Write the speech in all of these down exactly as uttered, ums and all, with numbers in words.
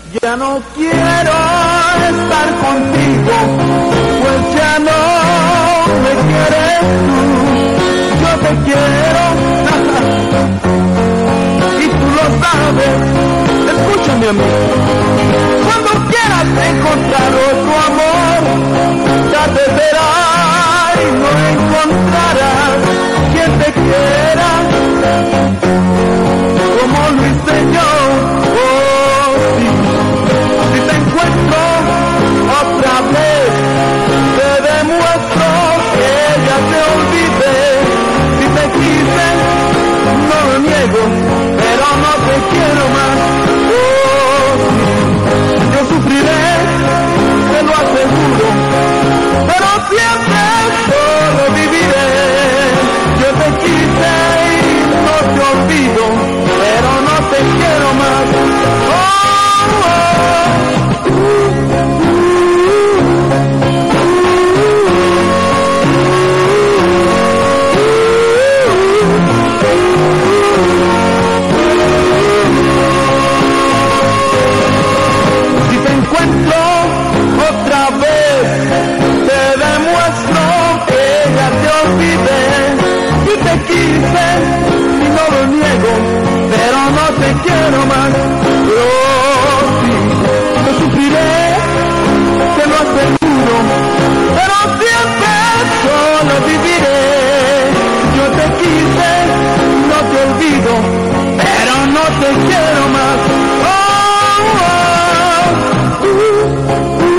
Ya no quiero estar contigo, pues ya no me quieres tú. Yo te quiero y tú lo sabes. Escúchame a mí. Cuando quieras encontrar otro amor, ya te verás y no encontrarás quien te quiera como lo hice yo. Oh, sí. Si te encuentro otra vez, te demuestro que ya te olvidé. Si te quise, no lo niego, pero no te quiero más. Oh, sí. Yo sufriré, te lo aseguro, pero siempre solo viviré. Yo te quise y no te olvido, pero no te quiero más. Oh, oh, uh, uh, Si te encuentro otra vez, te demuestro que ya te olvidé. Y te quise y no lo niego, pero no te quiero más. Oh, sí, yo sufriré, te lo aseguro, pero siempre solo viviré. Yo te quise, no te olvido, pero no te quiero más. Oh, oh, uh, uh, uh.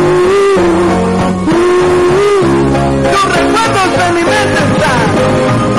Los recuerdos de mi mente están